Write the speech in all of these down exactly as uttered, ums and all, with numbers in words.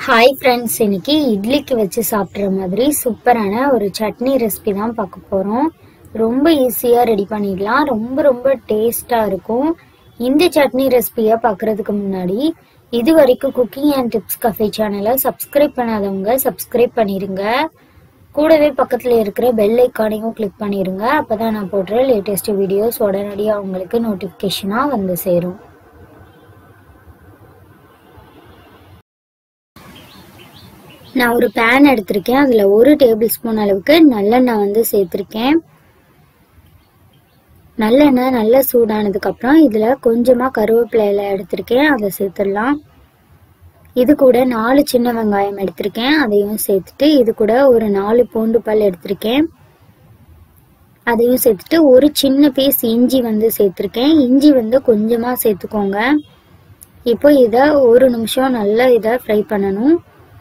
Hi friends, इनकी इडली के वச்சு சாப்பிட்ற மாதிரி சூப்பரான ஒரு சட்னி ரெசிபி தான் பார்க்க போறோம். ரொம்ப ஈஸியா ரெடி பண்ணிடலாம். ரொம்ப ரொம்ப டேஸ்டா இருக்கும். இந்த சட்னி ரெசிபியை பார்க்கிறதுக்கு முன்னாடி இதுவரைக்கும் குக்கிங் அண்ட் டிப்ஸ் கஃபே சேனலை சப்ஸ்கிரைப் பண்ணாதவங்க சப்ஸ்கிரைப் பண்ணிருங்க. கூடவே பக்கத்துல இருக்கிற பெல் ஐகானையும் கிளிக் பண்ணிருங்க. அப்பதான் நான் போடுற லேட்டஸ்ட் வீடியோஸ் உடனடியாக உங்களுக்கு நோட்டிஃபிகேஷனா வந்து சேரும். நான் ஒரு பேன் எடுத்திருக்கேன். அதுல ஒரு டேபிள் ஸ்பூன் அளவுக்கு நல்லெண்ணெய் வந்து சேர்த்திருக்கேன். நல்லெண்ணெய் நல்லா சூடானதுக்கு அப்புறம் இதுல கொஞ்சமா கருவேப்பிலை இலை எடுத்திருக்கேன், அதை சேர்த்துடலாம். இது கூட நாலு சின்ன வெங்காயம் எடுத்திருக்கேன், அதையும் சேர்த்துட்டு இது கூட ஒரு நாலு பூண்டு பல் எடுத்திருக்கேன், அதையும் சேர்த்துட்டு ஒரு சின்ன பீஸ் இஞ்சி வந்து சேர்த்திருக்கேன். இஞ்சி வந்து கொஞ்சமா சேர்த்துக்கோங்க. இப்போ இத ஒரு நிமிஷம் நல்லா இதை ஃப்ரை பண்ணணும்.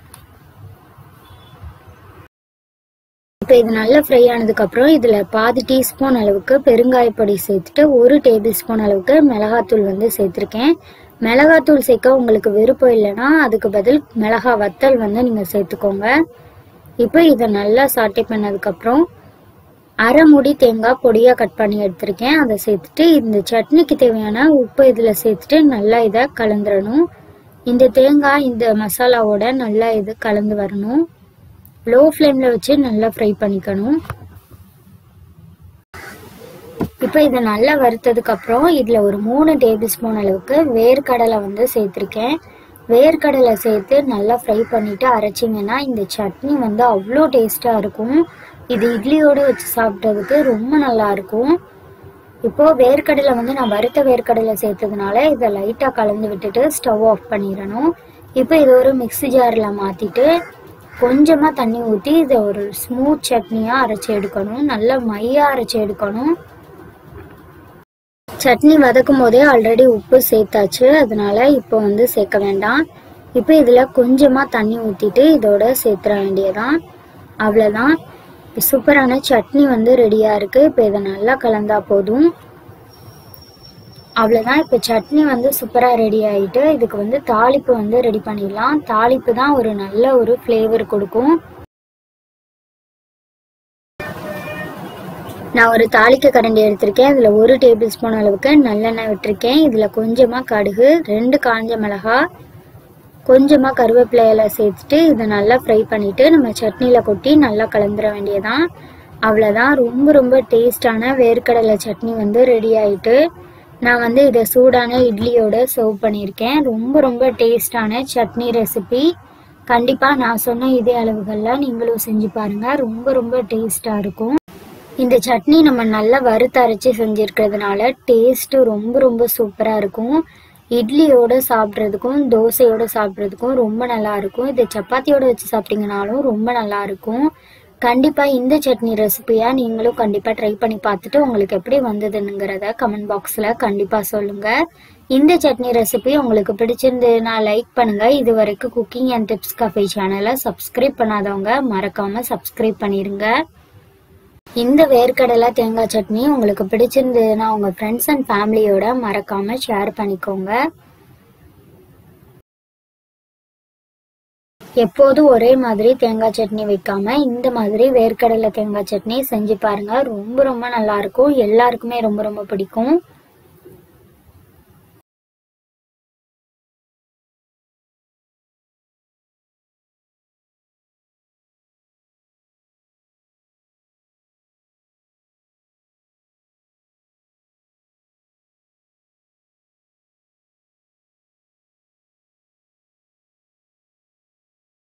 இப்போ இது நல்லா ஃப்ரை ஆனதுக்கு அப்புறம் இதுல பாதி டீஸ்பூன் அளவுக்கு பெருங்காயப்பொடி சேர்த்துட்டு ஒரு டேபிள் ஸ்பூன் அளவுக்கு மிளகாத்தூள் வந்து சேர்த்திருக்கேன். மிளகாத்தூள் சேர்க்க உங்களுக்கு விருப்பம் இல்லைன்னா அதுக்கு பதில் மிளகா வத்தல் வந்து நீங்க சேர்த்துக்கோங்க. இப்போ இதை நல்லா சாட்டை பண்ணதுக்கு அப்புறம் அரை மூடி தேங்காய் பொடியா கட் பண்ணி எடுத்திருக்கேன், அதை சேர்த்துட்டு இந்த சட்னிக்கு தேவையான உப்பு இதுல சேர்த்துட்டு நல்லா இதை கலந்துடணும். இந்த தேங்காய் இந்த மசாலாவோட நல்லா இது கலந்து வரணும். லோ ஃப்ளேம்ல வச்சு நல்லா ஃப்ரை பண்ணிக்கணும். இப்போ இதை நல்லா வறுத்ததுக்கு அப்புறம் இதுல ஒரு மூணு டேபிள் ஸ்பூன் அளவுக்கு வேர்க்கடலை வந்து சேர்த்திருக்கேன். வேர்க்கடலை சேர்த்து நல்லா ஃப்ரை பண்ணிட்டு அரைச்சிங்கன்னா இந்த சட்னி வந்து அவ்வளோ டேஸ்டா இருக்கும். இது இட்லியோட வச்சு சாப்பிட்றதுக்கு ரொம்ப நல்லா இருக்கும். இப்போ வேர்க்கடலை வந்து நான் வறுத்த வேர்க்கடலை சேர்த்ததுனால இதை லைட்டா கலந்து விட்டுட்டு ஸ்டவ் ஆஃப் பண்ணிடணும். இப்போ இது ஒரு மிக்ஸி ஜார்ல மாத்திட்டு கொஞ்சமா தண்ணி ஊற்றி இதை ஒரு ஸ்மூத் சட்னியா அரைச்சி எடுக்கணும். நல்லா மையா அரைச்சி எடுக்கணும். சட்னி வதக்கும் போதே ஆல்ரெடி உப்பு சேர்த்தாச்சு, அதனால இப்போ வந்து சேர்க்க வேண்டாம். இப்போ இதுல கொஞ்சமா தண்ணி ஊத்திட்டு இதோட சேர்த்துற வேண்டியதான். அவ்வளவுதான், சூப்பரான சட்னி வந்து ரெடியா இருக்கு. இப்போ இதை நல்லா கலந்தா போதும். அவ்வளவுதான், இப்போ சட்னி வந்து சூப்பரா ரெடி ஆயிட்டு இதுக்கு வந்து தாளிப்பு வந்து ரெடி பண்ணிடலாம். தாளிப்பு தான் ஒரு நல்ல ஒரு ஃப்ளேவர் கொடுக்கும். நான் ஒரு தாளிக்க கரண்டி எடுத்திருக்கேன். இதுல ஒரு டேபிள் ஸ்பூன் அளவுக்கு நல்லெண்ணெய் விட்டுருக்கேன். இதுல கொஞ்சமா கடுகு, ரெண்டு காஞ்ச மிளகாய், கொஞ்சமா கருவேப்பிலை இலை சேர்த்துட்டு இதை நல்லா ஃப்ரை பண்ணிட்டு நம்ம சட்னியில கொட்டி நல்லா கலந்துட வேண்டியதான். அவ்வளவுதான், ரொம்ப ரொம்ப டேஸ்டான வேர்க்கடலை சட்னி வந்து ரெடி ஆயிட்டு நான் வந்து இதை சூடான இட்லியோட சர்வ் பண்ணியிருக்கேன். ரொம்ப ரொம்ப டேஸ்டான சட்னி ரெசிபி. கண்டிப்பா நான் சொன்ன இதே அளவுகள்ல நீங்களும் செஞ்சு பாருங்க. ரொம்ப ரொம்ப டேஸ்டா இருக்கும். இந்த சட்னி நம்ம நல்லா வறுத்து அரைச்சி செஞ்சிருக்கிறதுனால டேஸ்ட் ரொம்ப ரொம்ப சூப்பரா இருக்கும். இட்லியோட சாப்பிட்றதுக்கும் தோசையோட சாப்பிட்றதுக்கும் ரொம்ப நல்லா இருக்கும். இதை சப்பாத்தியோட வச்சு சாப்பிட்டீங்கனாலும் ரொம்ப நல்லா இருக்கும். கண்டிப்பா இந்த சட்னி ரெசிபியா நீங்களும் கண்டிப்பா ட்ரை பண்ணி பார்த்துட்டு உங்களுக்கு எப்படி வந்ததுங்கிறத கமெண்ட் பாக்ஸ்ல கண்டிப்பா சொல்லுங்க. இந்த சட்னி ரெசிபி உங்களுக்கு பிடிச்சிருந்ததுன்னா லைக் பண்ணுங்க. இது வரைக்கும் குக்கிங் அண்ட் டிப்ஸ் கஃபே சேனலை சப்ஸ்கிரைப் பண்ணாதவங்க மறக்காம சப்ஸ்கிரைப் பண்ணிருங்க. இந்த வேர்க்கடலை தேங்காய் சட்னி உங்களுக்கு பிடிச்சிருந்ததுன்னா உங்க ஃப்ரெண்ட்ஸ் அண்ட் ஃபேமிலியோட மறக்காம ஷேர் பண்ணிக்கோங்க. எப்போதும் ஒரே மாதிரி தேங்காய் சட்னி வைக்காம இந்த மாதிரி வேர்க்கடலை தேங்காய் சட்னி செஞ்சு பாருங்க. ரொம்ப ரொம்ப நல்லா இருக்கும். எல்லாருக்குமே ரொம்ப ரொம்ப பிடிக்கும்.